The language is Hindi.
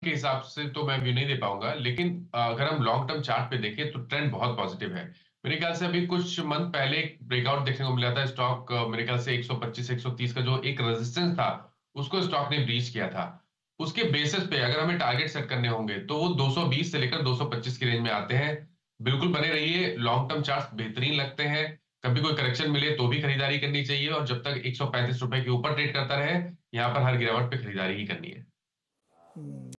के हिसाब से तो मैं व्यू नहीं दे पाऊंगा, लेकिन अगर हम लॉन्ग टर्म चार्ट पे देखें तो ट्रेंड बहुत पॉजिटिव है। मेरे ख्याल से अभी कुछ मंथ पहले एक ब्रेकआउट देखने को मिला था। स्टॉक मेरे ख्याल से 125 130 का जो एक रेजिस्टेंस था, उसको स्टॉक ने ब्रीच किया था। उसके बेसिस पे अगर हमें टारगेट सेट करने होंगे तो वो 220 से लेकर 225 की रेंज में आते हैं। बिल्कुल बने रहिए, लॉन्ग टर्म चार्ट बेहतरीन लगते हैं। कभी कोई करेक्शन मिले तो भी खरीदारी करनी चाहिए, और जब तक 135 रुपए के ऊपर ट्रेड करता रहे, यहाँ पर हर गिरावट पे खरीदारी ही करनी है।